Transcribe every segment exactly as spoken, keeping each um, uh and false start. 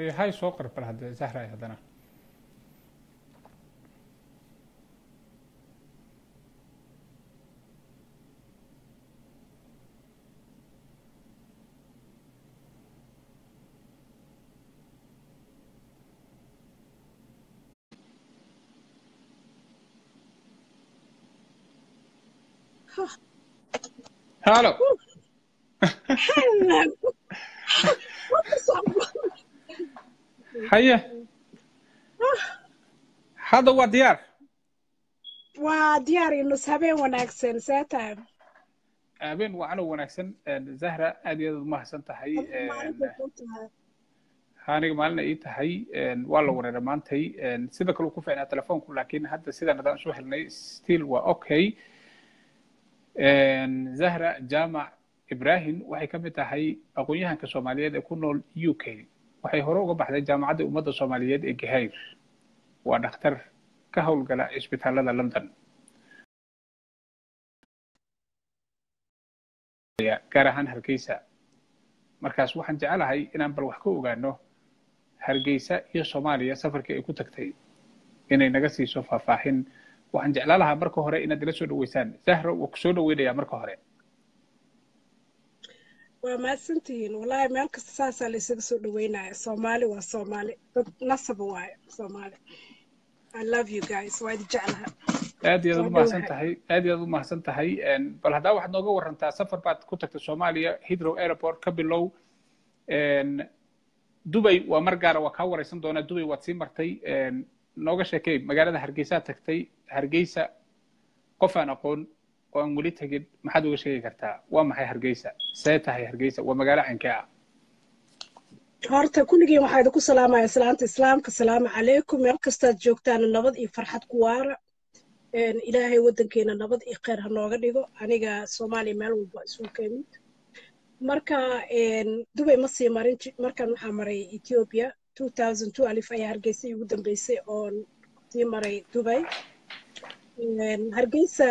هاي سوق ربنا هذا زهرة هذانا هالو Hello. What's up? هيا هذا هو ديار waa diyaar inuu habeen wanaagsan saa tahay habeen wacan oo wanaagsan zahra aad iyo aad u mahadsan tahay aniga maalina ii tahay waa la wareeray maantay sida kale uu ku fiicnaa telefoonku laakiin hadda sidaan hadaan soo helnay still waa okay zahra jaamac ibrahim waxay ka mid tahay aqoon-yahanka soomaaliyeed ee ku nool u k waxay hore uga baxday jaamacadda ummadda soomaaliyeed ee gahayr waa dhakhtar ka howlgala isbitaalada london gaar ahaan hargeysa markaas waxaan jecelahay inaan bal wax ka ogaano hargeysa iyo soomaaliya safarkii ay ku tagtay inay naga siiso faahfaahin waxaan jeclaan lahaa marka hore inaad ila soo dhaweysaan zahra waa ku soo dhaweynayaa marka hore waa mahadsantihiin wallaahi meel kasta saasaa la isaga soo dhaweynaya soomaali waa soomaali dad nasaba waaye soomaali I love you guys waa idin jeclaha aad iyo aad u mahadsan tahay aad iyo aad u mahadsan tahay bal haddaa waxaad nooga warantaa safar baad ku tagtay soomaaliya Heathrow airport ka bilow Dubai waa mar gaara waa kaa wareysan doonaa Dubai waad sii martay nooga sheekay magaalada hargeysa tagtay hargeysa qof aan aqoon oo aan weli tagin maxaad uga sheegi kartaa waa maxay hargeysa see tahay hargeysa waa magaalo cankee ah horta kulligiin waxaa idinku salaamaya islaanta islaamka salaamu calaykum meel kastaad joogtaan nabad iyo farxad ku waara ilaahay waddankeena nabad iyo khayr ha nooga dhigo aniga soomaaliya meel walba isugu keemid marka Dubai ma sii marin markan waxaa maray Ethiopia two thousand two alif ayaa hargeysa ugu dambeysay oon sii maray Dubai hargeysa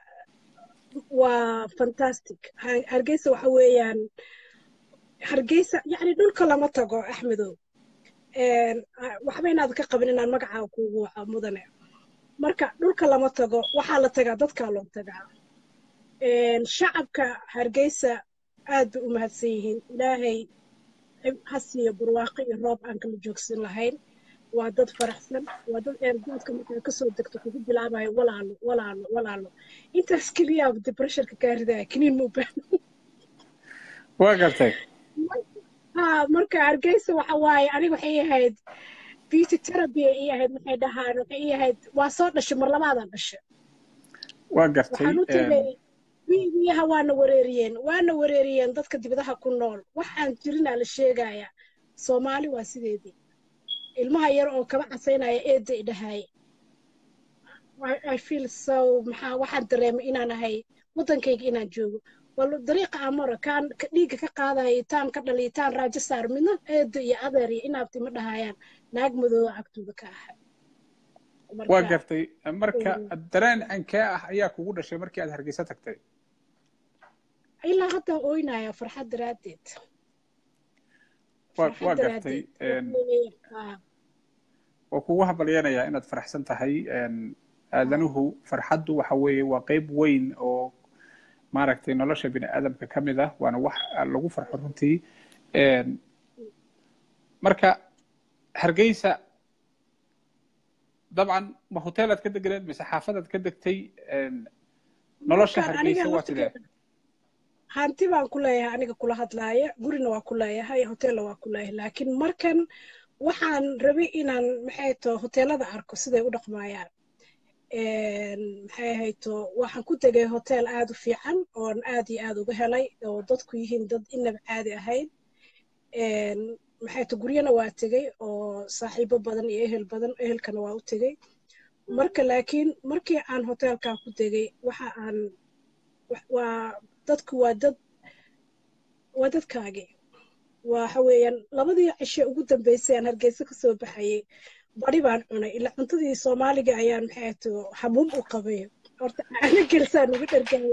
waa fantastic hargeysa waxa weeyaan hargeysa yani dhulka lama tago axmedow waxba inaad ka qabin inaan magacaa kuugu waca mudane marka dhulka lama tago waxaa la tagaa dadkaa loo tagaa shacabka hargeysa aad bay u mahadsan yihiin ilaahay ha siiyo barwaaqo iyo roob aan kala joogsan lahayn waa dad faraxsan waa dad eerdoodka markaa kasoo degto kugu bilaabayo walaalo walaalo walaalo intaas keliya depressionka kaa ridaya kiniin ma u baahno waa gartay ha marka hargeysa waxa waaye aniga waxay ahayd beauty therapy ay ahayd maxay dhahaan waxay ahayd waa soo dhashay mar labaadaan dhashay waa gartay waxaan u tagay wiiyaha waana wareeriyeen waana wareeriyeen dadka dibadaha ku nool waxaan jirinaa la sheegaya soomaali waa sideedii ilmaha yar oo kaba casaynaya eedda i dhahay I feel so maxaa waxaan dareemay inaan ahay waddankayga inaan joogo wal dariiqa amara kaan dhiigga ka qaadaya taan ka dhaliitaan raajo saar midna eedda iyo adeer iyo inaabti ma dhahayaan naag madooba agtooda ka ahay waa gartay marka dareen cankee ah ayaa kugu dhashay markii aad hargeysa tagtay ilaa hadda ooynaya farxad daraaddeed waa gartay waa kugu hambalyanayaa inaad faraxsan tahay aadanuhu farxaddu waxa weeye waa qayb weyn oo maaragtay nolosha bini aadamka ka mid ah waana wax lagu farxo runtii marka hargeysa dabcan ma hoteelaad ka deganeed mise xaafadaad ka degtay nolosha hargeysa waa sidee hanti baan ku leeyahay aniga kula hadlaaya gurina waa ku leeyahay hoteella waa ku leeyahay laakiin markan waxaan rabay inaan maxay too hoteelada arko siday u dhaqmaayaan maxay ahayto waxaan ku tegay hotel aad u fiican oon aad iyo aad uga helay oo dadku yihiin dad inaba caadi ahayd maxay to guryana waa tegay oo saaxiibo badan iyo ehel badan ehelkana waa u tegay marka laakiin markii aan hotelkaa ku tegay waxa aan waa dadku waa dad waa dadkaagii waxa weeyaan labadii cishe ugu dambeysay aan hargeysa ka soo baxayay bari baan cunay ilaa cuntadii soomaaliga ayaan maxay to hamuum u qabay horta ana gelsaan ugu dhargay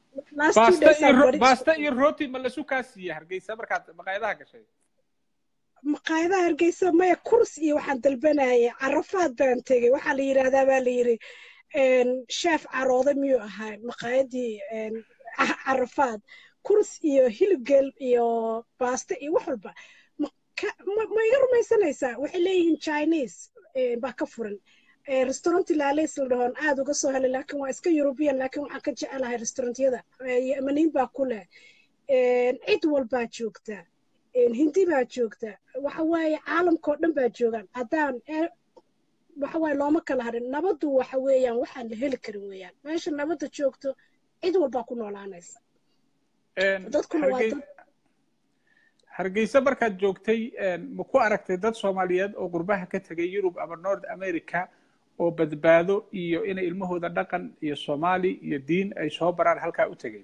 basta iyo rooti ma la sukaa siiyay hargeysa markaad maqaayadaha gashay maqaayadaha hargeysa maya kurs iyo waxaan dalbanayay carafaad baan tegey waxaa la yidhaahdaa baa la yidhi sheef carooda miyuu ahaa maqaayadii carafaad kurs iyo hilibgeel iyo baasto iyo wax walba ma iga rumaysanaysaa waxay leeyihiin chinese baa ka furan restaurant laalays la dhahoon aad uga soo helay laakiin waa iska european laakiin waxaan ka jecelahay restaurantyada yamaniin baa ku leh cid walbaa joogta hindi baa joogta waxa waaye caalamkao dhan baa joogaan haddaan waxa waaye looma kala harin nabaddu waxa weeyaan waxaan la heli karin weeyaan meesha nabadda joogto cid walbaa ku noolaanaysa dadkuna waa dad hargeysa markaad joogtay ma ku aragtay dad soomaaliyeed oo qurbaha ka tegay yurub ama north america oo badbaado iyo inay ilmahooda dhaqan iyo soomaali iyo diin ay soo baraan halkaa u tegay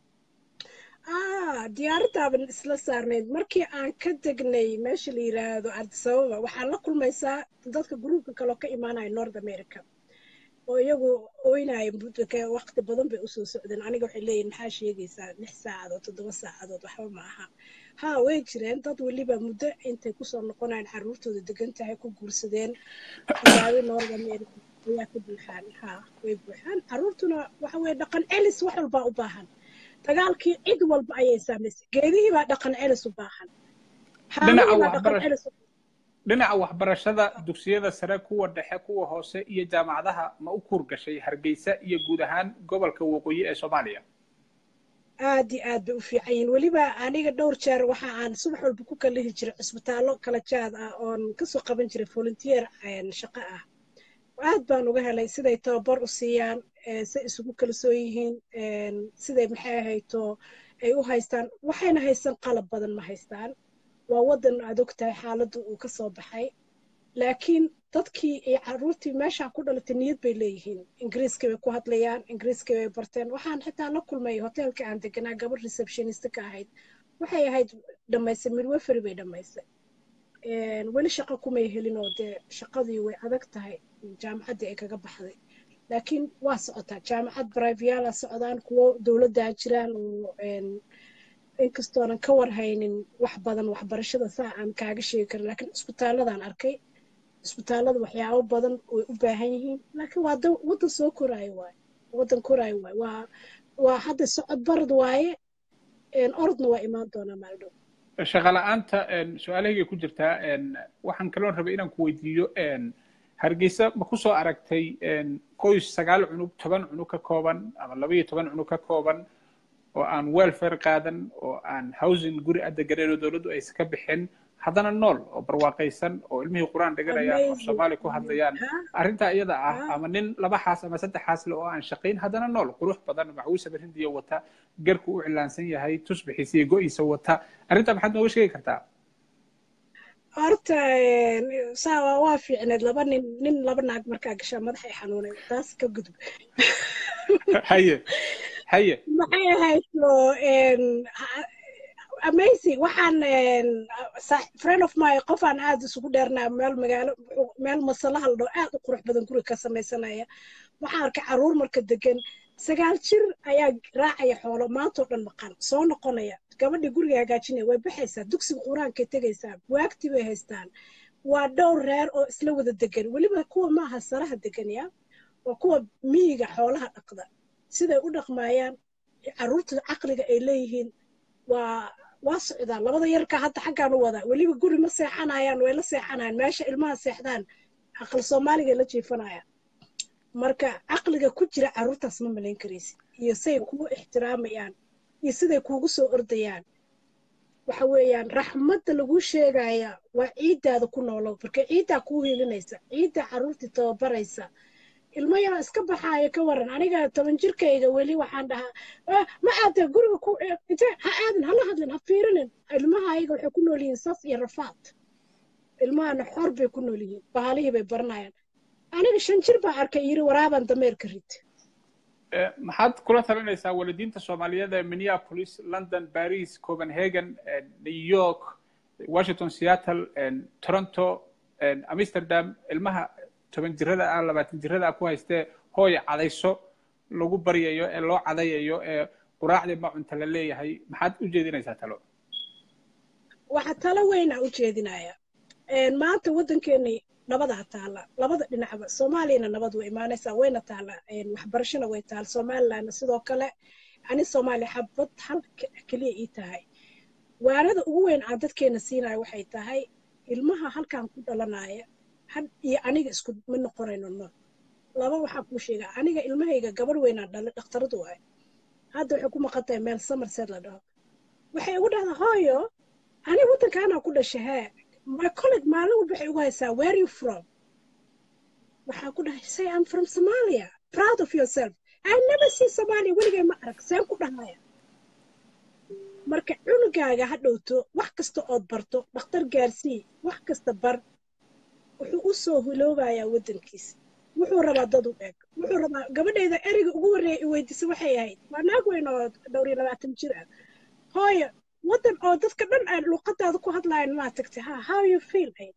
diyaaradaaban isla saarnayd markii aan ka degnay meesha la yiraahdo ardisababa waxaan la kulmaysaa dadka gruubka kaloo ka imaanaya north america oo iyagu oynaya waqti badan bay usoo socdeen aniga waxay leeyihin maxaa sheegaysaa lix saacadood toddoba saacadood waxba ma aha ha way jireen dad weliba muddo intay kusoo noqonayaan xaruurtooda degan tahay ku guursadeen magaalada north america ayaa ka buuxaan ha way buuxaan xaruurtuna waxa weye dhaqan celis wax walbaa u baahan dagaalkii cid walba ayay saamaysay geedihii baa dhaqan celis u baahan dhinaca waxbarashada dugsiyada sare kuwa dhexe kuwa hoose iyo jaamacadaha ma u kuur gashay hargeysa iyo guud ahaan gobolka waqooyi ee soomaaliya aad iyo aad bay u fiican yihiin weliba aniga dhowr jeer waxa aan subax walba ku kalihi jiray cusbitaallo kala jaad ah oon kasoo qaban jiray volunteer shaqo ah aad baan uga helay siday tababar u siiyaan say isugu kalsoon yihiin siday maxay ahayto ay u haystaan waxayna haystaan qalab badan ma haystaan waa waddan aad og tahay xaaladda uu ka soo baxay laakiin dadkii iyo carruurtii meeshaa ku dhalatay niyad bay leeyihiin ingiriiska bay ku hadlayaan ingiriiska bay barteen waxaan xitaa la kulmay hoteelka aan deganaa gabadh receptionista ka ahayd waxay ahayd dhammaysay midwafery bay dhammaysay weli shaqo kumay helin oo dee shaqadii way adag tahay jaamacaddii ay kaga baxday laakiin waa socotaa jaamacad briviala socdaan kuwo dowladdaa jiraan oo inkastoonan ka warhaynin wax badan waxbarashada saa aan kaaga sheegi karin laakiin isbitaaladaan arkay isbitaallada waxyaabo badan way u baahan yihiin laakiin waa waddan soo koraayo waaye waddan koraayo waaye waa waa hadda socod barad waaye orodna waa imaan doonaa maaldhow shaqa la'aanta su-aalahaygay ku jirtaa waxaan kaloon rabay inaan ku weydiiyo hargeysa ma ku soo aragtay qoys sagaal cunug toban cunug ka kooban ama laba iyo toban cunug ka kooban oo aan welfare qaadan oo aan housing guri adegareeno dowladdu aysan ka bixin haddana nool oo barwaaqaysan oo ilmihii quraan dhiganayaan oo soomaali ku hadlayaan arrintaa iyada ah ama nin laba xaas ama saddex xaas le oo aan shaqayn haddana nool qurux badan maxuusa barindiya wata garku u cilaansan yahay tusbixiisa iyo go'iisa wata arrintaa maxaad nooga sheegi kartaa horta saa waa fiicneed laba nin nin laba naag markaa gashaa madaxay xanuunay taas ka gudub haye haye maxay ahayso amazing waxaan friend of my qof aan aad isugu dheernaa meel magaalo meel masalaha la dhaho aad u qurux badan guri ka samaysanaya waxaan arkay carruur marka degan sagaal jir ayaa raacaya xoolo maantoo dhan maqan soo noqonaya gabadhii guriga hagaajinaya way baxaysaa dugsiga qur-aankay tegaysaa waagti bay haystaan waa dhowr reer oo isla wada degan weliba kuwa maaha saraha degan ya waa kuwa miyiga xoolaha dhaqda siday u dhaqmaayaan carruurta caqliga ay leeyihiin waa waa socdaan labada yarka hadda xaggaan u wadaa weliba guri ma seexanayaan way la seexanayaan meesha ilmaha seexdaan aqal soomaaliga la jiifanayaan marka caqliga ku jira carruurtaas ma malayn karaysid iyo say kugu ixtiraamayaan iyo siday kuugu soo ordayaan waxa weeyaan raxmadda lagu sheegaya waa ciiddaada ku noolow marka ciiddaa kuu hilinaysa ciiddaa carruurtii tababaraysa ilmo yaraa iska baxaaya ka waran aniga toban jirkayga weli waxaan dhahaa ma aada guriga ku intee ha aadin hala hadlin ha fiirinin ilmaha ayaga waxay ku nool yihiin sas iyo rafaad ilmahana xor bay ku nool yihiin bahalihii bay baranayaan aniga shan jir baa arkay yiri waraabaan dameerka rid maxaad kula talinaysaa waalidiinta soomaaliyeed ee minneapolis london paris copenhagen new york washington seattle toronto amsterdam ilmaha toban jirada ah labaatan jirada ah ku haystee hooya cadayso lagu baryayo ee loo cadayayo ee quraacdii ma cunta la leeyahay maxaad u jeedinaysaa talo waxa tala weyn aan u jeedinayaa maanta waddankeeni nabadaa taala labada dhinacba soomaaliyana nabad way imaanaysaa wayna taala waxbarashana way taala somalilandna sidoo kale ani soomaaliya xabad hal keliya ii tahay waanada ugu weyn aan dadkeena siinayo waxay tahay ilmaha halkan ku dhalanaya had iyo aniga isku mid noqonayno no laba waxaa kuu sheegaa aniga ilmahayga gabadh weynaan dhalay dhakhtaradu waay hadda waxay ku maqan tahay meel Somerset la dhaho waxay ugu dhahdaa hooyo ani waddankaanaa ku dhashay hee my colleague maalin walba waxay ugu haysaa where are you from waxaa ku dhahay say I'm from Somalia proud of yourself I never see Somalia weligay ma arag seen ku dhahaya marka cunugaaga ha dhowto wax kasta ood barto dhakhtar gaarsii wax kasta bar wuxuu u soo huloobayaa waddankiisa wuxuu rabaa dad u eeg wuxuu rabaa gabadheeda ereyga ugu horreeya i weydiisay waxay ahayd waa naag weyn oo dhowr iyo labaatan jir ah hooyo waddan oo dadka dhan ay luuqadaada ku hadlaayaan maa tagtay ha how you feel ay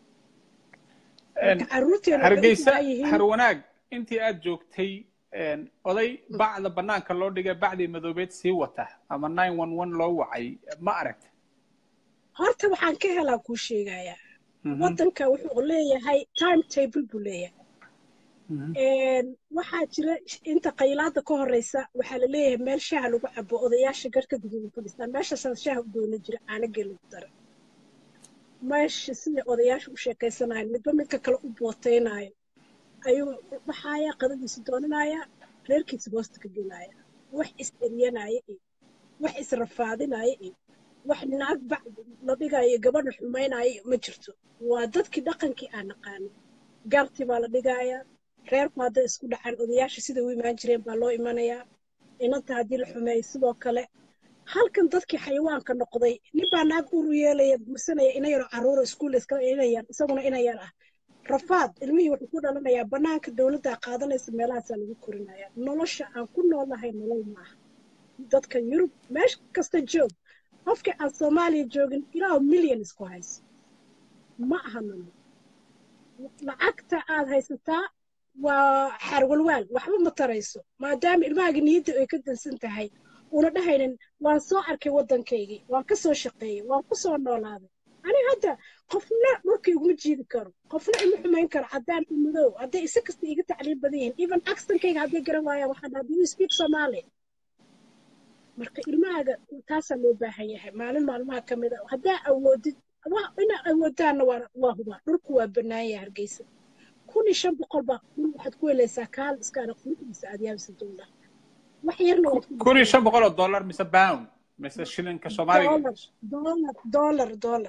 dhaha hargeysa har wanaag intii aad joogtay oday bacda bannaanka loo dhigay bacdii madoobeed sii wata ama nine one one loo wacay ma aragta horta waxaan ka helaa kuu sheegayaa waddanka wuxuu leeyahay time table buu leeyahay waxaa jira inta qaylaada ka horeysa waxaa la leeyahay meel shaaha lagu cabo odayaasha garka guduudan fadhistaan meeshaasana shaaha u doona jira caanagee lagu dara meesha siday odayaasha u sheekaysanayaan midba midka kale u booteynayo ayuu baxaaya qadadiisa doonanaya reerkiisa hoosta ka gelaya wax is eryanaya iyo wax israfaadinaya iyo wax naag bac la dhigayo gabadha xumaynaya ma jirto waa dadkii dhaqankii aan naqaano garti baa la dhigayaa reerku hadday isku dhacaan odayaasha sida u imaan jireen baa loo imanayaa inanta haddii la xumeeyo sidoo kale halkan dadkii xayawaanka noqday nin baa naag uru yeelaya guursanaya ina yaro carruura iskuulla iska inayar isaguna ina yar ah rafaad ilmihii wuxuu ku dhalanayaa bannaanka dowladdaa qaadanaysa meelahaasaa lagu korinayaa nolosha aan ku noolahay nolol maaha dadka yurub meesha kasta joog qofkii aan soomaaliya joogin ilaa milyan isku hayso ma aha nolol lacagta aad haysataa waa xarwalwaal waxba ma tarayso maadaama ilmahaaga niyadda ay ka dansan tahay una dhahaynin waan soo arkay waddankaygii waan ka soo shaqeeyey waan ku soo noolaaday ani hadda qofna dhulka iguma jiidi karo qofna ima xumayn karo caddaan iyo madow hadday isa kasta iga tacliim badan yihiin even accentankayga hadday garan waayaan waxaa dhaha do you speak Somali marka ilmahaaga taasaa loo baahan yahay maalin maalmaha ka mid a haddaa awoodid inaa awoodaanna waa hubaa dhulku waa bannaan yahay Hargeysa kun iyo shan boqol baa dhul waxaad ku helaysaa kaal iskaana quruxdiisa aad yaabisa dowlaha wax yarna waad kun iyo shan boqol oo dollar mise pound mise shilinka Soomaaliga dollar dollar dollar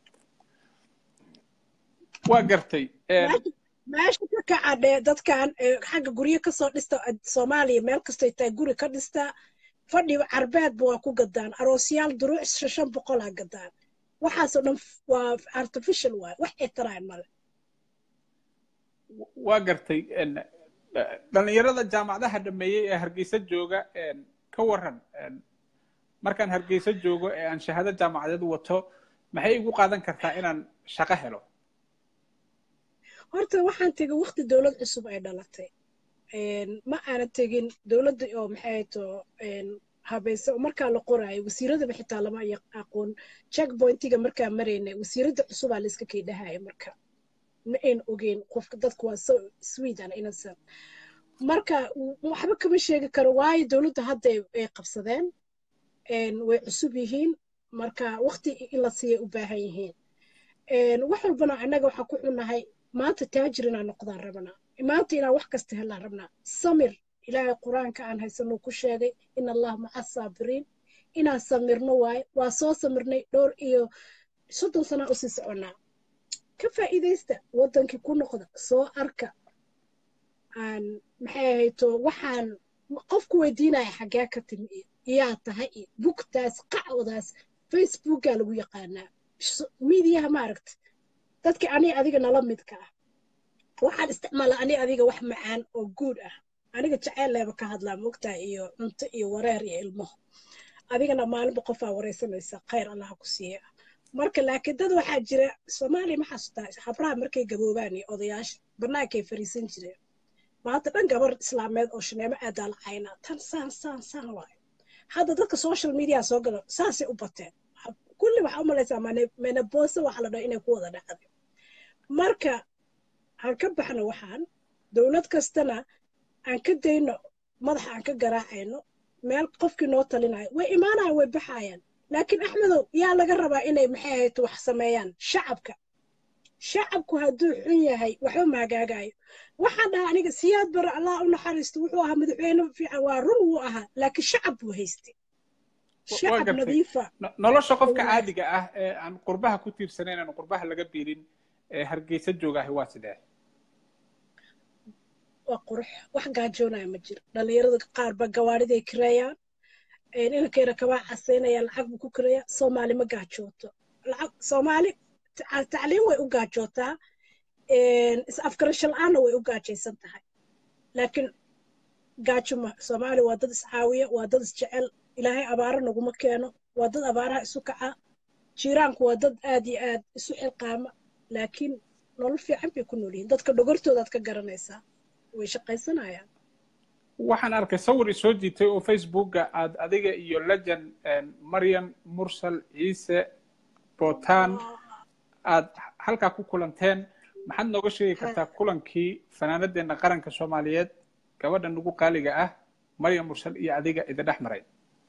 waa gartay meesha ka kacadhee dadkan xagga guryo ka soo dhista Soomaaliya meel kastay tahay guri ka dhistaa fadhi carbeedba waa ku gadaan aroosyaal duruuc shan boqol aa gadaan waxaasoo dhan waa artificial waay wax ay taraan male waa gartay dhalinyarada jaamacadaha dhameeyey ee Hargeysa jooga ka waran markaan Hargeysa joogo ee aan shahaado jaamacadeed wato maxay igu qaadan kartaa inaan shaqo helo horta waxaan tegay waqti dawlad cusub ay dhalatay ma aanan tegin dawladda oo maxay too habaysa markaa la qoraayo wasiiradaba xitaa lama aqoon checkpointiga markaa maraynay wasiiradda cusubaa la iska keedhahaya marka ma ayn ogeyn qofka dadku waa so Sweden innocent marka waxba kama sheegi karo waayo dawladda hadda ay qabsadeen way cusub yihiin marka waqti in la siiyo u baahan yihiin wax walbana annaga waxaa ku xunahay maanta taajir inaan noqdaan rabnaa maanta inaan wax kasta helaan rabnaa samir ilaahay quraanka aan haysano ku sheegay in allah maca saabiriin inaan samirno waaye waa soo samirnay dhowr iyo soddon sano u sii soconaa ka faa'iidaysta waddankii ku noqda soo arka aan maxay ahayto waxaan qofku weydiinaya xaggee ka timi iyaa tahay bugtaas qacwadaas facebookaa lagu yaqaanaa miidiyaha ma aragta dadka ani adiga nala midka ah waxaan isticmaalaa ani adiga wax macaan oo guud ah aniga jacayl leeba ka hadlaa moogtaa iyo cunto iyo wareer iyo ilmo adigana maalinba qofaa wareysanaysa khayr allah ku siiya marka laakiin dad waxaa jira Soomaaliya ma xasuustaa habraha markay gaboobaan iyo odayaasha bannaankay fariisan jireen maanta dhan gabar islaameed oo shaneemo aadaa la caynaa tan saan saan saan waayo hadda dadka social media soo gala saasay u bateen كل kulli waxaa u malaysaa menopause waxa la dhaho inay ku wada dhacday marka aan ka baxno waxaan dowlad kastana aan ka dayno madaxa aan ka garaacayno meel qofkii noo talinayo way imaanayaan way baxayaan laakiin axmedow yaa laga rabaa inay maxay ahayd wax sameeyaan shacabka shacabku hadduu xun yahay waxba maagaagayo waxaan dhahaa aniga siyaad bara allah u naxariisto wuxuu ahaa madaxweyne fiican waa run wuu ahaa laakiin shacab buu haystay shacab nadiifa nolosha qofka caadiga ah ee aan qurbaha ku tiirsanayn aan qurbaha laga biilin ee hargeysa joogahay waa sidee waa qurux wax gaajoonaya ma jiro dhallinyarada qaar ba gawaariday kireeyaan inankeena kabaa casaynaya lacag buu ku kireeya soomaali ma gaajooto lacag soomaali tacliim way u gaajootaa is afgarasho la-aanna way u gaajaysan tahay laakiin gaajo ma soomaali waa dad iscaawiya waa dad isjecel ilaahay abaaro naguma keeno waa dad abaaraha isu kaca jiiraanku waa dad aad iyo aad isu xilqaama laakiin nolol fiican bay ku nool yihiin dadka dhogortoodaad ka garanaysaa way shaqaysanayaan waxaan arkay sawir isoo jiitay oo facebooka aad adiga iyo lejan maryam mursal ciise bootaan aad halkaa ku kulanteen maxaad nooga sheegi kartaa kulankii fanaanadeenna qaranka soomaaliyeed gabadha nugu qaaliga ah maryam mursal iyo adiga idin dhex maray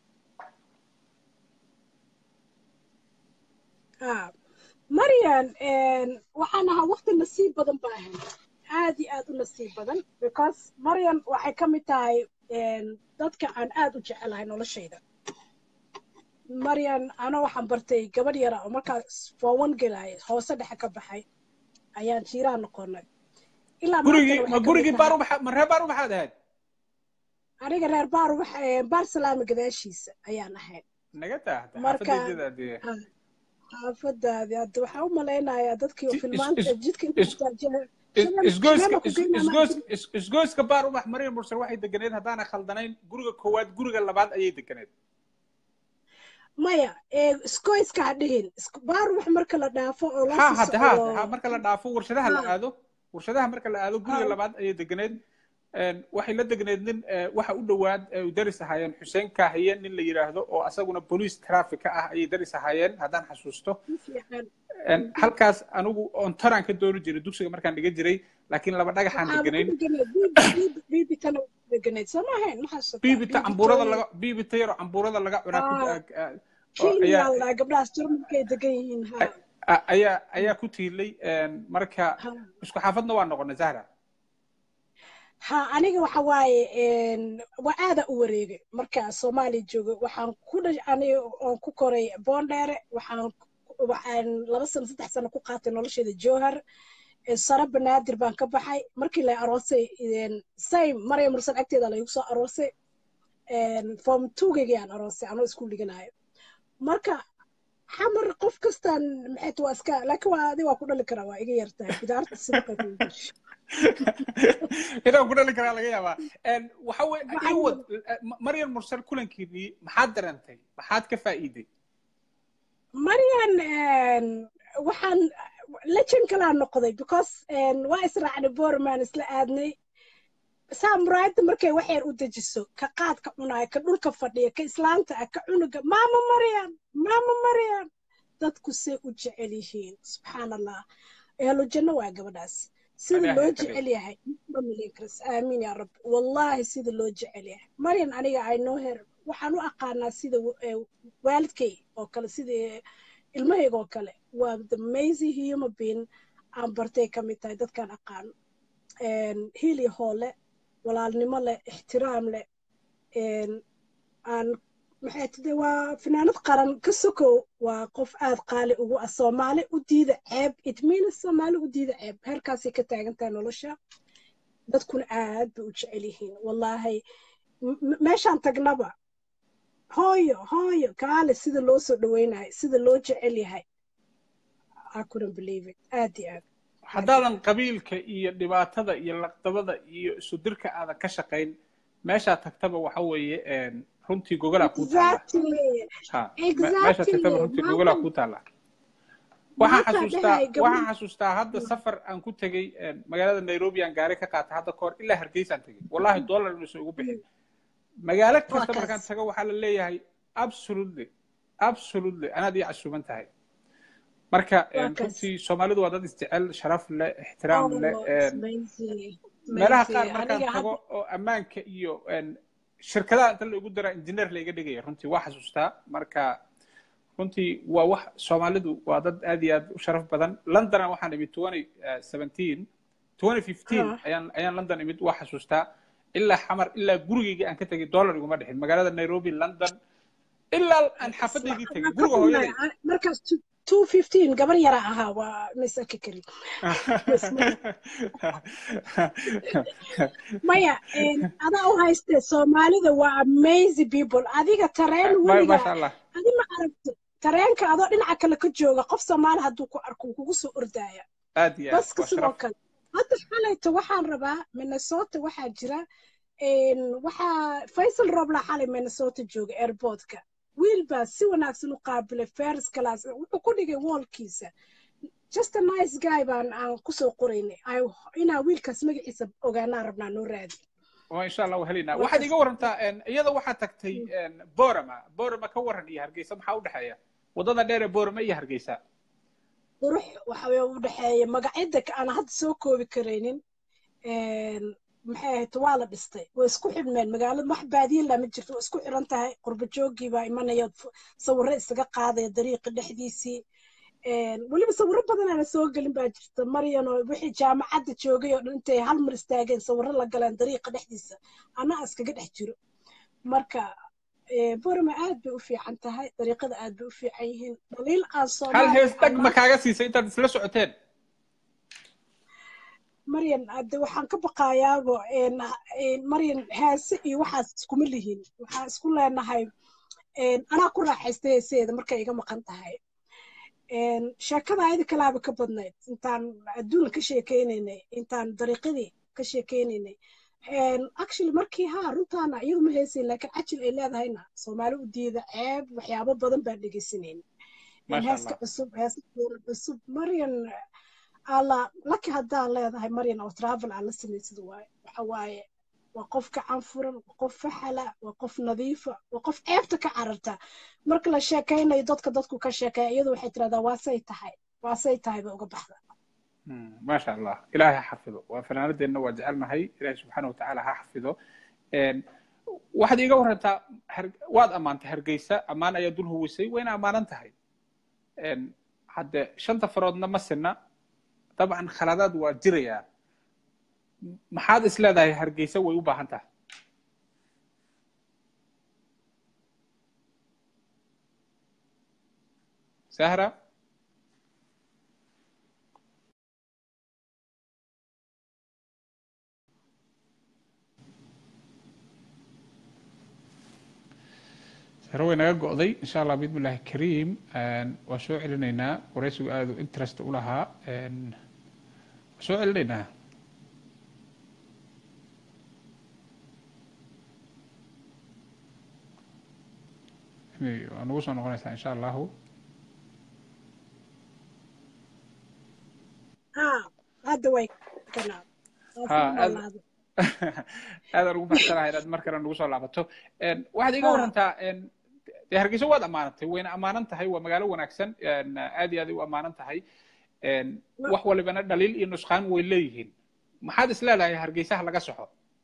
maryan waxaan ahaa waqti nasiib badan baa ahayd aad iyo aad u nasiib badan because maryan waxay ka mid tahay dadka aan aad u jecelahay noloshayda maryan ana waxaan bartay gabadh yara oo markaas fowan gelaya hoose dhexe ka baxay ayaan jiiraan noqonay ilaa gurigii ma gurigii baarubax ma reer baarubaxaad ahayd aniga reer baarubax baar salaami gadaashiisa ayaan ahayd naga taahda xaafadaydaadii xaafadaadi hadda waxaan u malaynayaa dadkii filmaanta jidka isgoyska baarubax maryam mursal waxay deganeed haddaana khaldanayn guriga koowaad guriga labaad ayay deganeed maya isgoyska ha dhihin baarubax marka la dhaafo oo marka la dhaafo warshadaha la aado warshadaha marka la aado guriga labaad ayay deganeed waxay la degneed nin waxa u dhowaad u daris ahaayeen xuseen kaahiye nin la yiraahdo oo asaguna police traffic ah ayay daris ahaayeen haddaan xasuusto halkaas anigu on taraan ka doori jiray dugsiga markaan dhigan jiray laakiin laba dhagaxaan deganayn bibita cambuurada laga bibita yaro cambuurada laga cunaa gabdhahaas jarmalkay degan yihiin ayaa ayaa ku tiilay marka isku xaafadna waa noqonay zahra ha aniga waxa waaye waa aada u wareegay marka soomaaliya joogo waxaan ku dhash aniga oon ku koray boondheere waxaan waxaan laba sano saddex sano ku qaatay nolosheeda jowhar sare banaadir baan ka baxay markii la aroosay same maryam mursal agteeda laygu soo aroosay form two-gaygii aan aroosay anoo iskuul dhiganayo marka xamar qof kastaan maxay waa iska laakiin waa adi waa ku dhali karaa waa iga yartahay bidaarta sidaqa ku gasho inaan ku dhali karaa laga yaabaa waxa wey iwad maryam mursal kulankiinii maxaad darantay maxaad ka faa'iiday maryan waxaan lejan kalaa noqday because waa israacnay boormaan isla aadnay saa muraayadda markay wax yar u dejiso ka qaadka cunaayo ka dhulka fadhiya ka islaanta ah ka cunuga maama maryan maama maryan dadku say u jecel yihiin subxaan allah ehlo janno waa gabadhaas sida loo jecel yahay mamilinkras aamiin yaa rabbi wallahi sida loo jecel yahay maryan aniga ay noo her waxaan u aqaanaa sida waalidkay oo kale sida ilmahayga oo kale waa the amazing human being aan bartay ka mid tahay dadkaan aqaano hiil iyo hoole walaalnimo leh ixtiraam leh aan maxay tide waa finaanad qaran ka sokow waa qof aad qaali ugu ah soomaali u diida ceeb it means soomaali u diida ceeb heerkaasay ka taagan tahay nolosha dadkuna aad bay u jecel yihiin wallaahi meeshaan tagnaba hooyo hooyo kaale sida loo soo dhawaynayo sida loo jecel yahay I couldn't believe it aad iyo aad haddaadan qabiilka iyo dhibaatada iyo laqdabada iyo isu dirka aadan ka shaqayn meeshaa tagtaba waxa weeye runtii gogolaa kuu taala meeshaa tagtaba runtii gogolaa kuu taala waxaan xasuustaa waxaan xasuustaa hadda safar aan ku tegey magaalada nairobi aan gaari ka qaatay hadda kahor ilaa hargeysaan tegey wallahi dollar inuusan ugu bixin magaalo kasta markaan tago waxaa la leeyahay absolutely absolutely anaad ii casuuban tahay marka runtii soomaalidu waa dad isjecel sharaf leh ixtiraam leh meelaha qaar markaan tago oo ammaanka iyo shirkadaha inta la igu dara engineer la iga dhigaya runtii waa xasuustaa marka runtii waa wax soomaalidu waa dad aad iyo aad u sharaf badan london waxaan imid twenty seventeen twenty fifteen ayaan ayaan london imid waa xasuustaa ilaa xamar ilaa gurigayga aan ka tagay dollar iguma dhixin magaalada nairobi london ilaa aan xaafadaydii tagay guriga hooyaday markaas two fifteen gabar yara ahaa waa masaki kari maya adaa u haystee soomaalida waa amazing people adiga tareen weliga adi ma aragti tareenka adoo dhinaca kale ka jooga qof soomaali hadduu ku arko kugu soo ordaya baska sidoo kale hadda xalayta waxaan rabaa minnesota waxaa jira waxaa faysal roobla xalay minnesota jooga airportka wiil baa si wanaagsan u qaabilay first class wuxuu ku dhigay wallkiisa just a nice guy baan aan kusoo qoraynay inaa wiilkaas magaciisa ogaanaa rabnaa noo raadi waa insha allah wahelina waxaad iga warantaa iyada waxaa tagtay borama borama ka waran iyo hargeysa maxaa u dhexeeya wadada dheer ee borama iyo hargeysa qurux waxa way u dhaxeeya magacyada aan hadda soo koobi karaynin maxay ahayd waa la dhistay way isku xidhmeen magaalada wax baadiye lama jirto way isku xiran tahay qurba joogii baa imanaya sawirro isaga qaadaya dariiqa dhexdiisii weliba sawirro badan aan soo gelin baa jirta maryan oo wixii jaamacadda joogay oo dhan intay hal mar istaageen sawirro la galeen dariiqa dhexdiisa anaa iskaga dhex jiro marka borama aad bay u fiican tahay dariiqada aad bay u fiican yihiin daliil aan soomaali hal hees tag ma kaaga siisay intaad isla socoteen maryan hadde waxaan ka baqayaabo maryan heese iyo waxaas iskuma lihiin waxaan isku leenahay anaa ku raaxaystay heeseeda markay iga maqan tahay sheekada ayada kalaaba ka badnayd intaan adduunka ka sheekeynaynay intaan dariiqadii ka sheekeynaynay actually markii haa runtaana iyadu ma heesayn laakiin cajil ay leedahayna soomaali u diida ceeb waxyaabo badan baan dhegaysanayn heeska cusub heeska cusub maryan alla laki haddaan leedahay maryan oo travel aan la samaysada waaye waxa waaye waa qof gacan furan waa qof faxala waa qof nadiifa waa qof ceebta ka cararta marka la sheekaynayo dadka dadku ka sheekeeya iyadu waxay tiraahdaa waasay tahay waasay tahay bay uga baxda maasha allah ilaahay ha xafido waa fanaanadeenna waa jecelnahay ilaahay subxaana watacaala ha xafido waxaad iiga warantaa waad ammaantay hargeysa ammaan ayaa dul huwisay wayna ammaanan tahay hadde shanta faroodna ma sinna dabcan khaladaad waa jirayaa maxaad is leedahay hargeysa way u baahan tahay sahra sahra way naga go'day insha allah bismillahi kariim waa soo celinaynaa waraysigu aad u interest u lahaa soo celinaynaa waa nagu soo noqonaysaa insha allahu hadda way aadaan ugu faxsanahay inaad mar kale nagu soo laabato waxaad iga warantaa dee hargeysa waad ammaanantay wayna ammaanan tahay waa magaalo wanaagsan aad iyo aad u ammaanan tahay wax walibana dhaliil iyo nusqaan way leeyihiin maxaad is leedahay hargeysaha laga soxo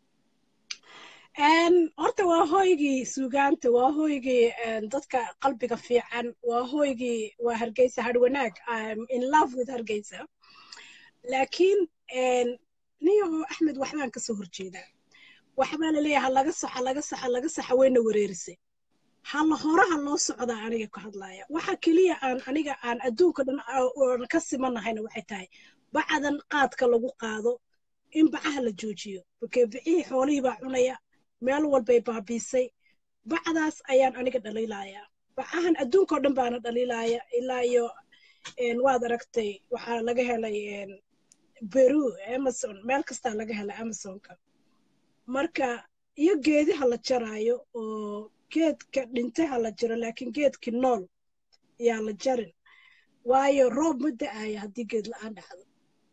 horta waa hooygii suugaanta waa hooygii dadka qalbiga fiican waa hooygii waa hargeysa hadwanaag in love with hargeysa laakiin niyo axmed waxbaan ka soo horjeedaa waxbaa laleeyahay laga saxa laga saxa laga saxa wayna wareerisay hala horaha loo socdaa aniga ka hadlaya waxa keliya aan aniga aan adduunka dhan oon ka simanahayna waxay tahay bacadan qaadka lagu qaado in bacaha la joojiyo markee bicihii xoolihii baa cunaya meel walbay baabiisay bacdaas ayaan aniga dhaliilayaa bacahan adduunkao dhan baana dhaliilaya ilaa iyo waad aragtay waxaa laga helay beru amazon meel kastaa laga helay amazonka marka iyo geediha la jaraayo oo geedka dhintaha la jiro laakiin geedkii nool yaa la jarin waayo roob ma da'aya haddii geed la-aan dhacdo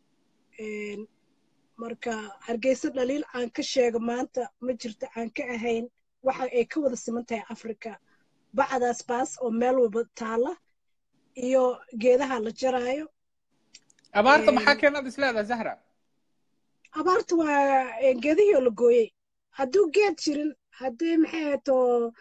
marka hargeysa dhaliil aan ka sheego maanta ma jirto aan ka ahayn waxa ay ka wada siman tahay africa bacdaas baas oo meel walba taala iyo geedaha la jaraayo abaarta maxaa keenaad isleedahay Zahra abaarta waa geedihii oo la gooyey hadduu geed jirin haddii maxay ahato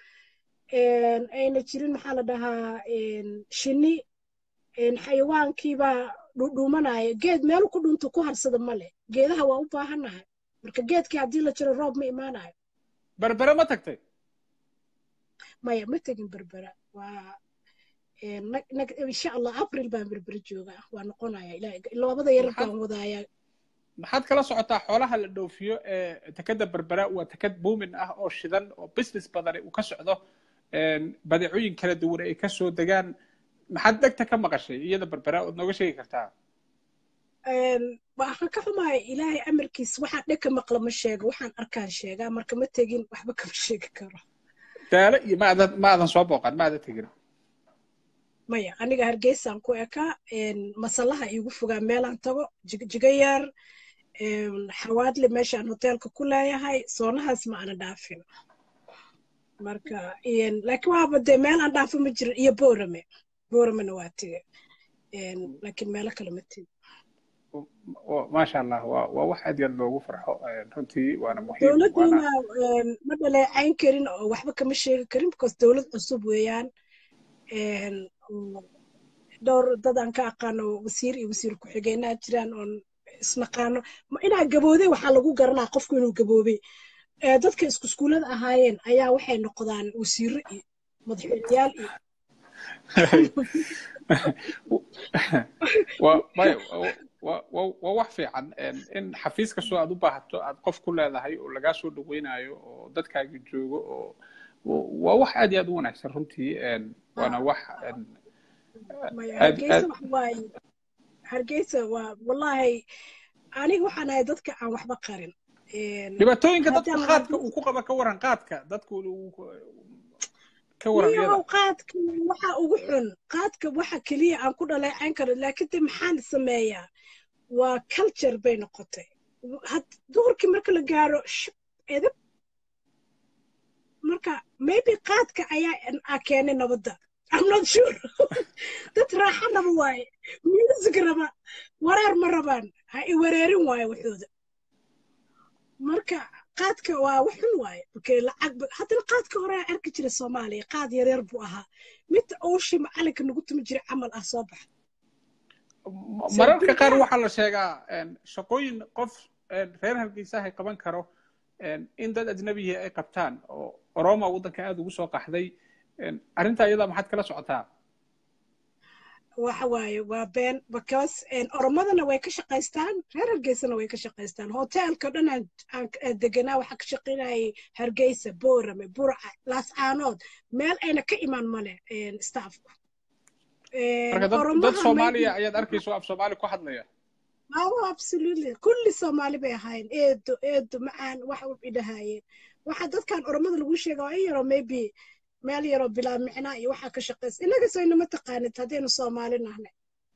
ayna jirin maxaa la dhahaa shinni xayawaankiibaa dhudhuumanaya geed meel ku dhunto ku harsada male geedaha waa u baahannahay marka geedkii haddii la jiro roob ma imaanayo berbera ma tagtay maya ma tegin berbera waa insha allah april baan berbera joogaa waa noqonaya labada yar baan wadaaya maxaad kala socotaa xoolaha la dhoofiyo ee takada berbera waa takad buumin ah oo shidan oo business badan uu ka socdo badeecooyin kala duwan ay ka soo degaan maxaad degta ka maqashay iyada berbera ood nooga sheegi kartaa waxaan ka xumahay ilaahay amarkiis waxaan dheg ka maqla ma sheego waxaan arkaan sheegaa marka ma tegin waxba kama sheegi karo daale iyo maadan maadan soo booqan maadan tegin maya aniga hargeysaan ku ekaa masalaha iigu fogaa meelaan tago jigayaar xawaadle meeshaan hoteelka ku leeyahay soonahaas ma ana dhaafin marka laakiin waaba dee meel aan dhaafo ma jirin iyo boorame booramena waa tege laakiin meelo kale ma tegi maasha allah waa wax aad iyo aad loogu farxo runtii waana muhiim dowladdiina ma dhaleecayn karin oo waxba kama sheegi karin because dowlad cusub weeyaan dhowr dad aan ka aqaano wasiir iyo wasiir ku-xigeenaa jiraan oon isnaqaano inaa gabooday waxaa lagu garanaa qofku inuu gaboobay dadka isku iskuulada ahaayeen ayaa waxay noqdaan wasiiro iyo madaxweyneyaal iyo waa wax fiican in xafiis kastoo aad u baahato aad qof ku leedahay oo lagaa soo dhaweynayo oo dadkaaga joogo oo waa wax aad iyo aad u wanaagsan runtii waana wax hargeysa waa wallahi aniga waxaan ahay dadka aan waxba qarin dhibaatooyinka dadka qaadka uu ku qaba ka waran qaadka dadku ka waran iyagoo qaadka waxa ugu xun qaadka waxa keliya aan ku dhaleecayn karo laakiin de maxaan sameeyaa waa culture bay noqotay duhurkii marka la gaaro edab marka maybe qaadka ayaa keenay nabadda I'm not sure dad raaxa raba waaye music raba wareer ma rabaan ha i wareerin waaye waxooda marka qaadka waa wax xun waaye markay lacag haddana qaadka hore aan arki jiray soomaaliya qaad yaryar buu ahaa mid ooshi macalinka nagu tumi jiray camal ah soo baxa mararka qaar waxaa la sheegaa shaqooyin qof reer hargeysa ay qaban karo in dad ajnabiya ay qabtaan oo oroma waddanka aad ugu soo qaxday arrinta iyada maxaad kala socotaa waxa waaye waa been because oromadana way ka shaqaystaan reer hargeysana way ka shaqaystaan hoteelka dhan aan deganaa waxaa ka shaqaynayay hargeysa boorame burca laascaanood meel ayna ka imaan male staffku dad soomaaliya ayaad arkayso af soomaali ku hadlaya oh absolutely kulli soomaali bay ahaayeen eedo eedo macaan wax u idhahaayeen waxa dadkan oromada lagu sheega waa in yaroo maybe meel yaroo bilaa micnaa iyo waxaa ka shaqaysa innaga soo inama taqaanid haddaynu soomaali nahnay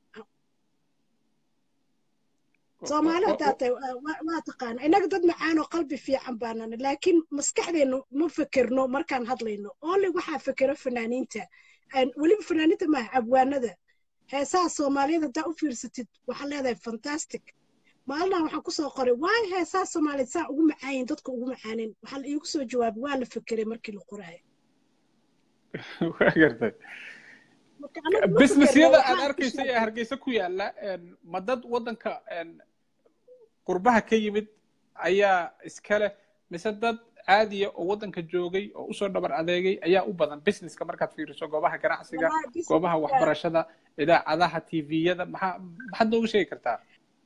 soomaali haddaa tahay waa taqaana innaga dad macaan oo qalbi fiican baanana laakiin maskaxdeennu ma fekerno markaan hadlayno only waxaa fekero fanaaniinta weliba fanaaniinta maaha abwaanada heesaha soomaaliyada haddaa u fiirsatid waxaa leedahay fantastic maalinaha waxaan kusoo qoray waay heesaha soomaaliyad saa ugu macaayin dadka ugu macaanin waxaa la iigu soo jawaabay waa la fekeray markii la qoraayo waa gartay businessyada aad arkaysa ee hargeysa ku yaala ma dad waddanka qurbaha ka yimid ayaa iska leh mise dad caadiya oo waddanka joogay oo usoo dhabar adeegay ayaa u badan businesska markaad fiiriso goobaha ganacsiga goobaha waxbarashada idaacadaha tviyada maxaa maxaad nooga sheegi kartaa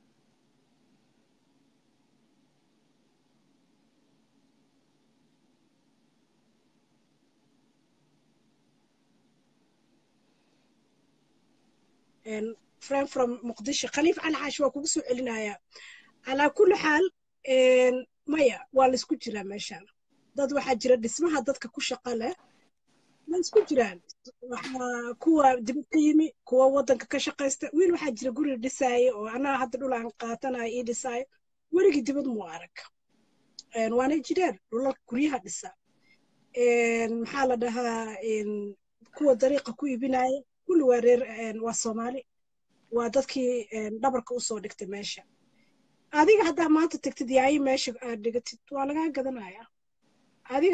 friend from muqdisho khaliif cali xaashi waa kugu soo celinaya calaa kulli xaal maya waa la isku jiraa meeshaan dad waxaa jira dhismaha dadka ku shaqa leh ma isku jiraan waxaa kuwa dibad ka yimi kuwa waddanka ka shaqaysta wiil waxaa jira guri dhisaaye oo annaga hadda dhul aan qaatanayo ii dhisaayo weligii dibad muu arag waana jireen dhulal guryaha dhisa maxaa la dhahaa kuwa dariiqa ku iibinaya kulli waa reer waa soomaali waa dadkii dhabarka usoo dhigtay meesha adiga haddaa maanta tagtid yaayi meesha aad dhigatid waa lagaa gadanaya adiga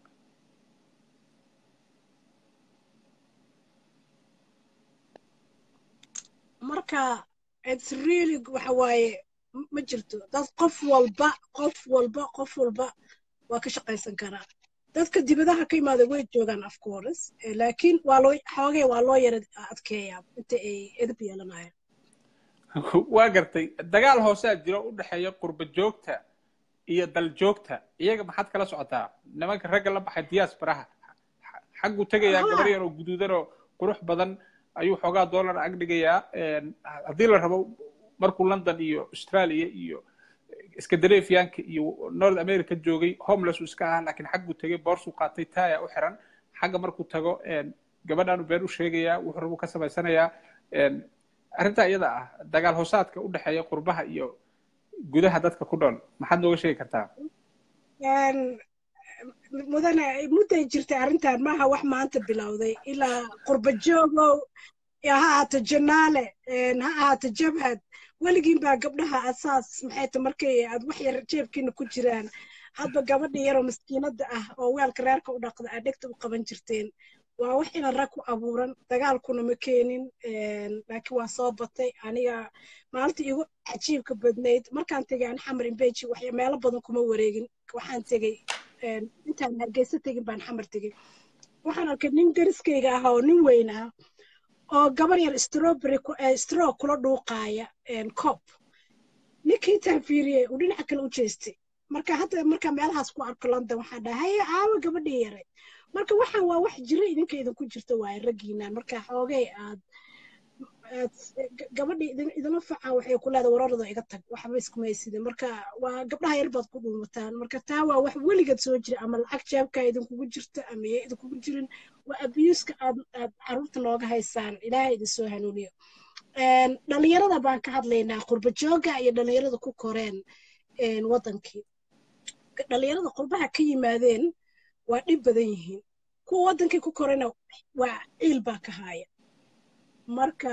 marka it's really waxa waaye ma jirto dad qof walba qof walba qof walba waa ka shaqaysan karaa dadka dibadaha ka imaada way joogaan of course laakiin waa loo xoogay waa loo yara adkeeyaa inta ay edab yeelanayaan waa gartay dagaal hoosaa jiro u dhexeeya qurba joogta iyo dal joogta iyaga maxaad kala socotaa nimanka ragga la baxay diasporaha xaggu tegayaa gabar yar oo guduudan oo qurux badan ayuu xoogaa dollar ag dhigayaa haddii la rabo markuu london iyo australia iyo iskandinafiyaanka iyo north america joogay homeless uu iska ahaa laakiin xaggu tegay boorsuu qaatay taaya u xiran xagga markuu tago gabadhaanu been u sheegayaa wuxuu rabuu ka samaysanayaa arrintaa iyada ah dagaal hoosaadka u dhexeeya qurbaha iyo gudaha dadka ku dhool maxaad nooga sheegi kartaa mudane mudday jirtay arrintan maaha wax maanta bilowday ilaa qurba joogow ha ahaato janaale ha ahaato jabhad weligiin baa gabdhaha asaas maxay ta markay aad wax yar jeebkiina ku jiraan hadba gabadha yaroo maskiinada ah oo weelka reerka u dhaqda aad dhegta u qaban jirteen waa wax ina rag ku abuuran dagaalkuna ma keenin laakiin waa soo batay aniga maalinta igu cajiibka badnayd markaan tegay aan xamar imbeji wax meelo badan kuma wareegin waxaan tegey intaan hargeysa tegin baan xamar tegey waxaan arkay nin dariskayga ah oo nin weyn ah oo gabar yar strawberry straw kula dhuuqaaya cop ninkii intaan fiiriyey uu dhinaca kale u jeestay marka hadda markaa meelahaas ku arko london waxaan dhahay haye aawa gabadhii yaray marka waxaan waa wax jira idinka idinku jirta waaye raggiinaan marka xoogay aad aad gabadhii idinla facaa waxay ku leedahay wararada iga tag waxba iskumaysida marka waa gabdhaha yar baad ku dhuumataan marka taa waa wax weligeed soo jira ama lacag jeebkaa idinkugu jirta ama yay idinkugu jirin waa abuuska aad aad carruurta nooga haysaan ilaahay idin soo hanuuniyo dhalinyarada baan ka hadlaynaa qurba jooga iyo dhalinyarada ku koreen waddankii dhalinyarada qurbaha ka yimaadeen waa dhib badan yihiin kuwa waddankii ku korayna waa ciil baa ka haaya marka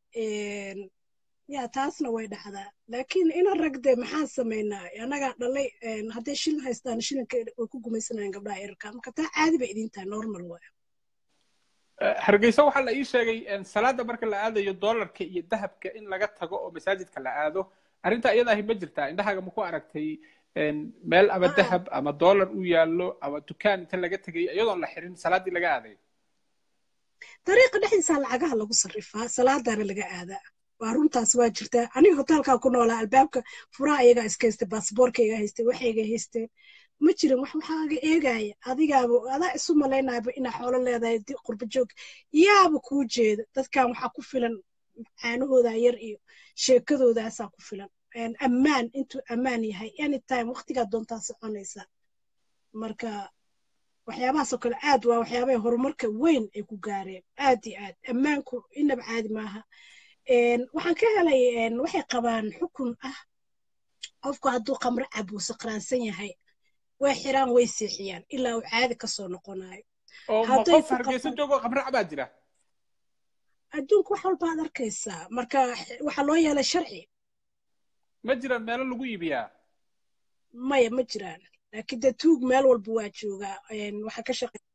ya taasna way dhacdaa laakiin ina ragde maxaan samaynaa annagaa dhalay hadday shil haystaan shilinka way ku gumaysanayaan gabdhaha erarka marka taa caadi bay idin tahay normal waay hargeysa waxaa la ii sheegay salaada marka la aadayo dollarka iyo dahabka in laga tago oo masaajidka la aado arrintaa iyada ahi ma jirtaa indhahaaga ma ku aragtay meel ama dahab ama dollar u yaallo ama dukaan inta laga tegay iyadoon la xirin salaadii laga aaday dariiqa dhexdiisaa lacagaha lagu sarrifaa salaadaana laga aadaa waa runtaas waa jirtaa aniga hotelkaa ku noolaa albaabka furaha iyagaa iska haystay baasboorkayga haystay waxayga haysteen ma jirin wax waxaaga eegaya adigaaba adaa isu malaynaaba inaa xoolo leedahay qurba joog yaaba kuu jeeda dadkan waxaa ku filan caanahooda yar iyo sheekadoodasaa ku filan ammaan intuu ammaan yahay anytime waqtigaa doontaa soconaysaa marka waxyaabahaasoo kale aad waa waxyaabaha horumarka weyn ay ku gaareen aad iyo aad ammaanku inaba caadi maaha waxaan ka helay waxay qabaan xukun ah qofku hadduu qamro cabo saqraansan yahay way xiraan way seexiyaan ilaa uu caadi kasoo noqonayo oo ma qof hargeysa joogo qamro cabaa jira adduunka wax walbaad arkaysaa marka waxaa loo yeelay sharci ma jiraan meelo lagu iibiyaa maya ma jiraan laakiin dee tuug meel walba waa joogaa waxaa ka shaqey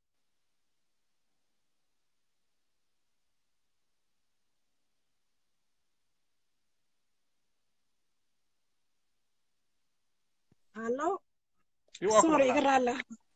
hallo sorry iga raalla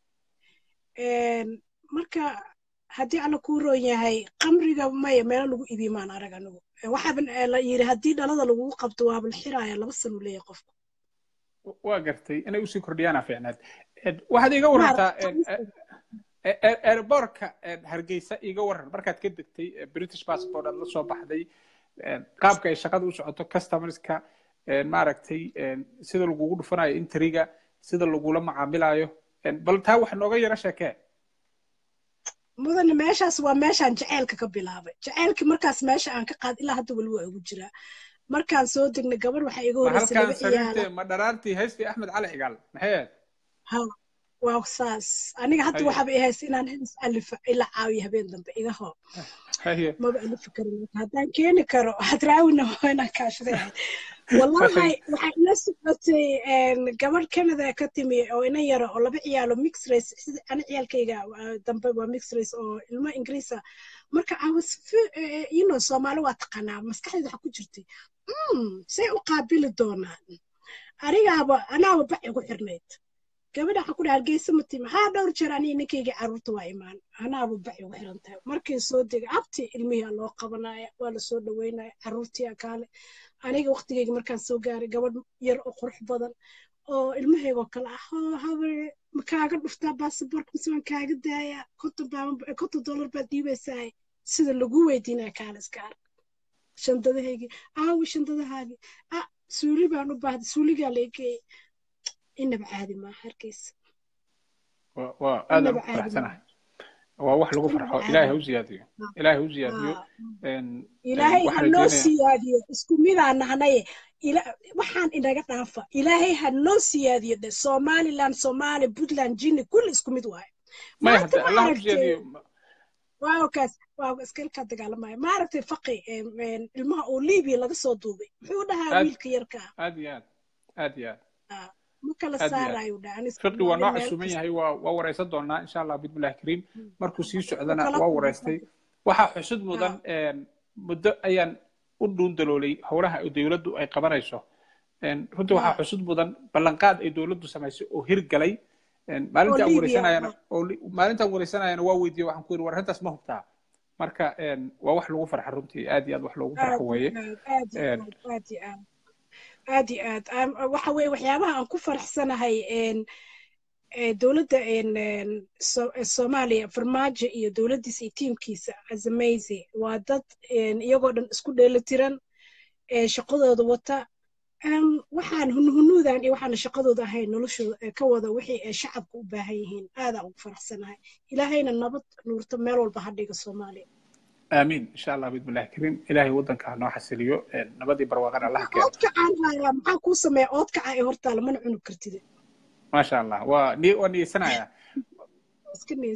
marka haddii alla kuu roon yahay qamriga maya meelo lagu iibiyo maan arag anigu waxaaban la yidhi haddii dhalada lagugu qabto waaba la xiraaya laba sano leeyahay qofku waa gartay inay usii kordhiyaana fiicnaad waxaad iga warantaa airbortka hargeysa iga waran markaad ka degtay british passport aad la soo baxday qaabka ay shaqada u socoto customerska maaragtay sida lagugu dhufanayo intriga sida lagula macaamilayo bal taa wax nooga yara sheekee mudane meeshaas waa meeshaan jaceylka ka bilaabay jaceylkii markaas meesha aan ka qaad ilaa hadda weli waa ugu jiraa markaan soo degnay gabar waxaa iga horeysay laba ciyaala ma dharaartii haystii axmed cali cigaal maxay ahayd ha waa saas aniga hadda waxaaba ihays inaan hees alifa ila caawiyo habeen dambe iga hoo maba alifi karin haddaan keeni karo hadraawina waa inaan kaashaday ahayd wallahi waxaa ila socotay gabadh Canada ka timi oo ina yaro oo laba ciyaalo mixed race sida ana ciyaalkayga dambe waa mixed race oo ilmo Ingiriisa marka I was you know Soomaali waa taqaanaa maskaxdayda waxa ku jirtay mm say u qaabili doonaan arigaaba anaaba bac ugu xirneed gabadha waxa ku dhaar geeso ma timi ha dhowr jeer aniga ninkayga caruurta waa imaan anaaba bac ugu xirantahay markii soo degay abti ilmihi loo qabanaya waa la soo dhaweynaya caruurtii kaale aniga waqtigeyga markaan soo gaaray gabadh yar oo qurux badan oo ilmahayga kala ah habar ma kaaga dhuftaa baasaboorka mise waan kaaga daayaa konton dollar baad dhiibaysaa sida lagu weydiinaya kaale iska arag shandadahaygi aawi shandadahaagi ah suuli baan u baahday suuligaa la egeeyey inaba caadi maaha hargeysa waa aad u faraxsanahay waa wax lagu farxo ilaahay u ziyaadiyo ilaahay u ziyaadiyo ilaahay ha noo siyaadiyo isku midaan nahnay waxaan inaga dhaafa ilaahay ha noo siyaadiyo de Somaliland Somali Puntland Jini kulli isku mid waay ma hadda allah u ziyaadiyo waaw kaas waaw iskalka dagaalamay ma aragtay faqi ilmaha oo Liibiya laga soo duubay muxuu dhahaa wiilka yarka aad iyo aad aad iyo aad mukala saarayo dhaani fiqi waa nooc suuman yahay waa waa wareysan doonaa insha Allah bismillaah kariim markuu sii socdana waa wareystay waxa xusud mudan een muddo ayaan u dhuun daloolay howlaha dawladdu ay qabanayso een runtii waxa xusud mudan ballanqaad ay dawladdu samaysay oo hirgalay een maalinta wareysanayana oo maalinta wareysanayana waa weydiiyay waxaan ku yiri war hantaas ma hubtaa marka een waa wax lagu farxo runtii aad iyo aad wax loogu farxo weeye een aad iyo aad waxa weeye waxyaabaha aan ku faraxsanahay een dawladda een Soomaaliya farmaajo iyo dawladdiisa iyo tiimkiisa as amazing waa dad iyagoo dhan isku dheelitiran ee shaqadooda wata waxaan hunhunuudaan iyo waxaan shaqadooda ahayn noloshooda ka wada wixii ay shacabku u baahan yihiin aad aan ugu faraxsanahay ilaahayna nabad nuurta meel walba ha dhigo Soomaaliya آمين إن شاء الله بإذن الله كريم إلهي ودنك نوع حسليو نبدي برواقنا الله كريم أوتك عن رايا ما كوس سمع أوتك عن هرتا لما نعنو كرتيد ما شاء الله وني وني سنة اسكنيز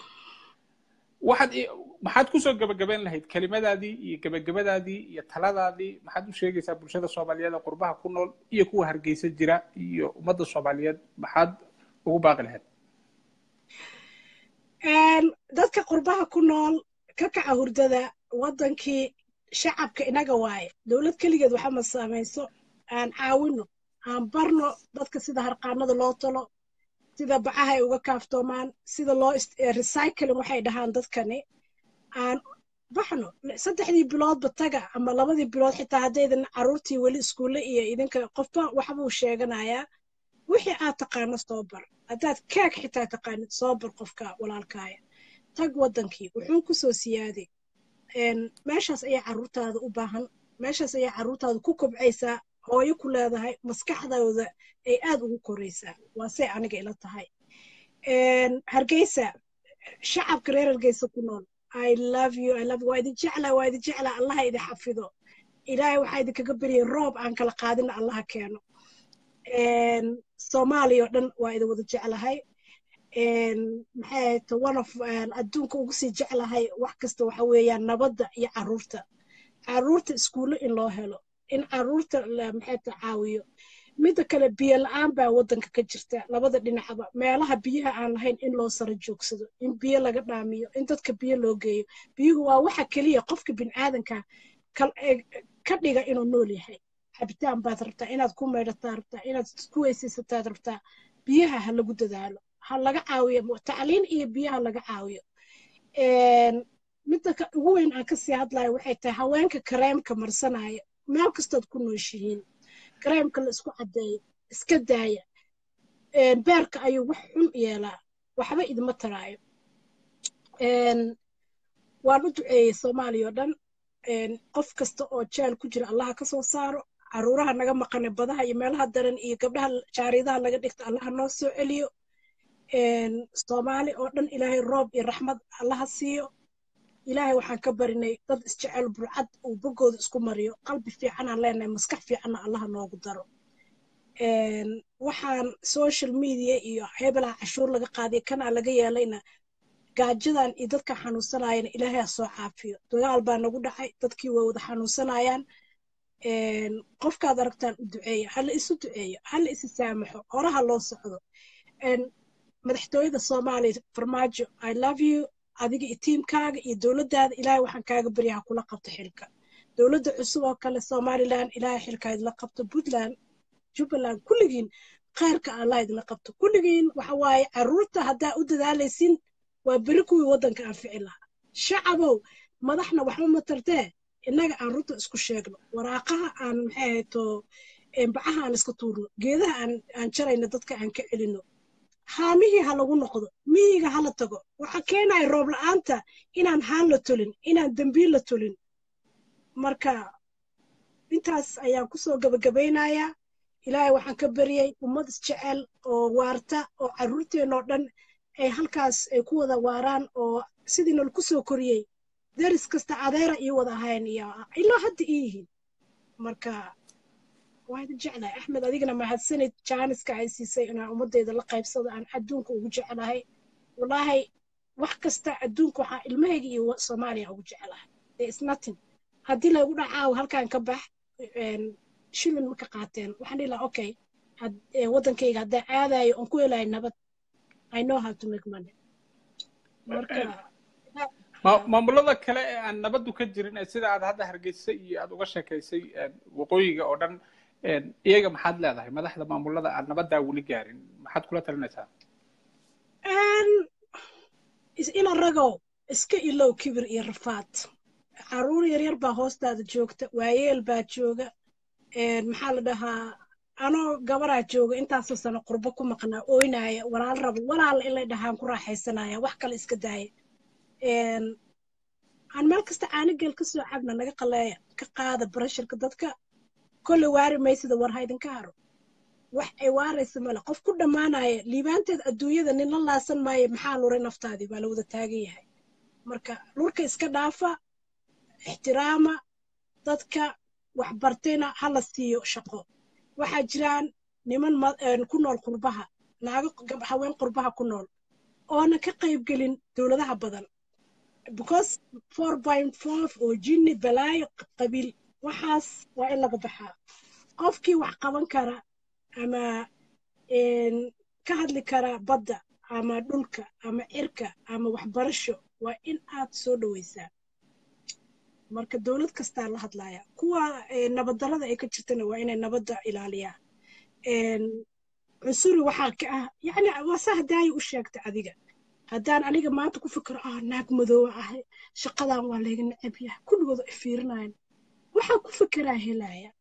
واحد ما حد كوسو جب جبين لهيد كلمات هذه جب جبات هذه يتحلى هذه ما حد وش يجي سبب الشهادة الصومالية قربها كنول يكون هرجيس الجرا ومدة الصومالية ما حد وهو باقي لهيد ذاتك قربها كنول ككع هردada wadankii shacabka inaga waaye dawlad kaligeed waxa ma saameyso aan caawino aan barno dadka sida harqaanada loo talo sida bacaha ay uga kaaftoomaan sida loo recycling waxay dhahaan dadkani aan baxno saddexdii biloodba taga ama labadii bilood xitaa haddaydan caruurtii weli iskuulle iyo idinka qofba waxba uu sheeganayaa wixii aad taqaano soo bar haddaad keeg xitaa taqaanid soo bar qofka walaalkaaya tag wadankii wuxuu ku soo siyaaday een meeshaas ayaa caruurtaada u baahan meeshaas ayaa caruurtaada ku kobcaysaa hooyo ku leedahay maskaxdooda ay aad ugu koraysaa waa say aniga ila tahay een hargeysa shacabka reer hargeysa ku nool I love you I love you waa idin jeclaa waa idin jeclaa allah idin xafido ilaahay waxaa idinkaga baryay roob aan kala qaadina allah keeno een Soomaaliya oo dhan waa idin wada jeclahay maxay to one of adduunka ugu sii jeclahay wax kasta waxa weeyaan nabadda iyo caruurta caruurta iskuulo in loo helo in caruurta maxay ta caawiyo midda kale biyo la'aan baa wadanka ka jirta labada dhinacba meelaha biyaha aan lahayn in loo sara joogsado in biyo laga dhaamiyo in dadka biyo loo geeyo biyuhu waa waxa kaliya qofka bini'aadanka ka dhiga inuu nool yahay cabitaan baad rabtaa inaad ku meydhataa rabtaa inaad ku weysaysataa rabtaa biyaha ha lagu dadaalo ha laga caawiyo tacliin iyo biyaha laga caawiyo een midda ugu weyn aan ka sii hadlayo waxay tahay haweenka kareemka marsanaya meel kastood ku nooshihiin kareemka la isku cadeeyo iska daaya een beerka ayuu wax xun yeelaa waxba idima taraayo een waan u duceeyay Soomaaliya oo dhan een qof kasta oo jeel ku jira Allah ka soo saaro caruuraha naga maqan badaha iyo meelaha daran iyo gabdhaha jaaridaha laga dhigto Allah noo soo celiyo een Soomaali oo dhan Ilaahay roob iyo raxmad Allah siiyo Ilaahay waxaan ka barinay dad isjecel burcad oo bogooda isku mariyo qalbi fiican aan leenahay maskax fiican Allah noogu daro waxaan social media iyo hebelaha cashuur laga qaadiya kanaa laga yeelayna gaajadan iyo dadka xanuunsanayana ilaahay ha soo caafiyo dagaal baa nagu dhacay dadkii way wada xanuunsanayaan qofkaad aragtaan u duceeya hala isu duceeyo hala isi saamaxo horaha loo socdo madaxtooyada soomaaliya farmaajo I love you adiga iyo tiimkaaga iyo dowladdaada ilaahay waxaan kaaga baryaha kula qabto xilka dowladda cusub oo kale somaliland ilaahay xilka idla qabto puntland jubbaland kulligiin khayrka allah idla qabto kulligiin waxa waaye carruurta haddaa u dadaalaysin waa beri kuwii waddanka anfici lahaa shacabow madaxna waxba ma tartee innaga aan runta isku sheegno waraaqaha aan maxay ahayto bacaha aan iska tuurno geedaha aan aan jarayno dadka aan ka celino haamihii ha lagu noqdo miyiga hala tago waxa keenaya roob la'aanta inaan haan la tolin inaan dambiil la tolin marka intaas ayaan kusoo gabagabaynayaa ilaahay waxaan ka baryay ummad isjecel oo waarta oo carruurteennoo dhan ay halkaas ay ku wada waaraan oo sidii nol ku soo koriyey daris kasta adeera ii wada ahayn iyo ilaa hadda ii yihiin marka waan jeclahay axmed adigana mahadsanid jaaniska ay siisay inaan ummaddeeda la qaybsado aan adduunka ugu jeclahay wallaahi wax kasta adduunka waxaa ilmahayga iyo soomaaliya ugu jeclahay there is nothing haddii laygu dhacaawo halkaan ka bax shilin ma ka qaateen waxaan dhihi lahaa okay waddankayga haddaan aadayo oon ku helayo nabad I know how to make money marka maamulada kale ee aan nabadu ka jirin sida aad hadda hargeysa iyo aad uga sheekaysay waqooyiga oo dhan iyaga maxaad leedahay madaxda maamulada aan nabadaa weli gaarin maxaad kula talinaysaa ina ragow iska ilow kibir iyo rafaad carruur yaryar baa hoostaada joogta waayeel baa jooga maxaa la dhahaa anoo gabaraa jooga intaasoo sano qurbo ku maqnaa ooynaya walaal rabo walaal ilay dhahaan ku raaxaysanaya wax kale iska daaya aan meel kasta caanigeel ka soo cabna naga qaleeya ka qaada barasharka dadka kolle waari maysida war ha idinka haro wax ay waaraysa male qof ku dhammaanaya liibaanteed adduunyada nin la laasan maayo maxaa luray naftaadii baa la wada taagan yahay marka lurka iska dhaafa ixtiraama dadka wax bartayna ha la siiyo shaqo waxaa jiraan niman ku nool qurbaha naago haween qurbaha ku nool oona ka qaybgelin dowladaha badan because four point five oo jinni balaayo qabiil waxaas waa in laga baxaa qofkii wax qaban kara ama ka hadli kara badda ama dhulka ama cirka ama waxbarasho waa in aad soo dhawaysaa marka dowlad kastaa la hadlaya kuwa nabaddarrada ay ka jirtana waa inay nabadda ilaaliyaan cunsuri waxaa ka ah yacni waa saa haddaayi u sheegta adiga haddaan aniga maanta ku fikiro ah naag madoowa ahay shaqadan waa layga necab yahay kulligooda ay fiirinayan waxaan ku fikiraa helaya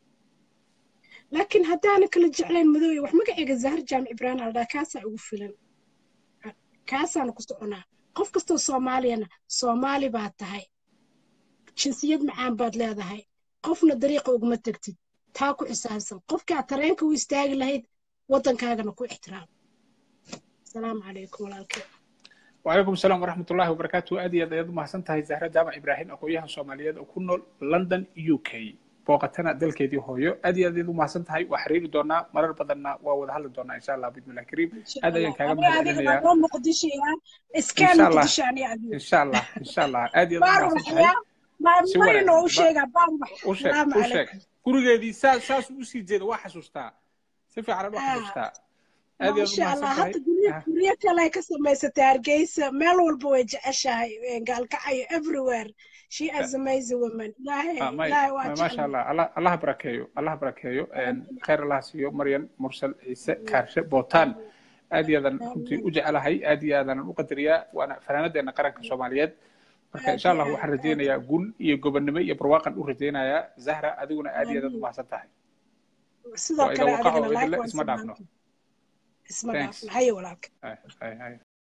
laakiin haddaana kala jeclayn madooya wax magacayga zahar jaamic ibrahim aldhaa kaasaa ugu filan kaasaana ku soconaa qof kastoo soomaaliyana soomaali baad tahay jinsiyad macaan baad leedahay qofna dariiqa uguma tegtid taa ku xisaabsan qofkaa tareenka u istaagi lahayd waddankaagana ku ixtiraam asalaamu calaykum walaalkeen وعليكم السلام ورحمة الله وبركاته أدي أدي ما سنتها زهرة جامع إبراهيم أخوياها الصوماليات وكنا لندن يوكي بوقتنا دلك دي هويو أدي أدي ما سنتها وحرير دونا مرر بدنا ووضح دونا إن شاء الله بإذن الله الكريم أدي كلام هذا مقدشي إسكان مقدشي يعني إن شاء الله إن شاء الله أدي ما سنتها ما مرينا وشيء باربح السلام عليكم كل دي ساس ساس وسي زيد واحد سوستا سيف على واحد سوستا ما شاء الله حتى قرية قرية كلا كسر تارجيس مال والبوج أشاي قال كعي everywhere she is amazing woman لا هي لا ما شاء الله الله الله بركيه الله بركيه خير الله سيو مريم مرسل عيسى كارشة بوتان أدي هذا كنت أجعل هاي أدي هذا المقدرية وأنا فنانة أنا قرأت الصوماليات إن شاء الله وحردينا يا قول يجوب النمي يبرواقا وحردينا يا زهرة أدينا أدي هذا ما سنتهي وإذا وقعوا اسمه دافنه اسمه دافن هيا ولك. هاي هاي هاي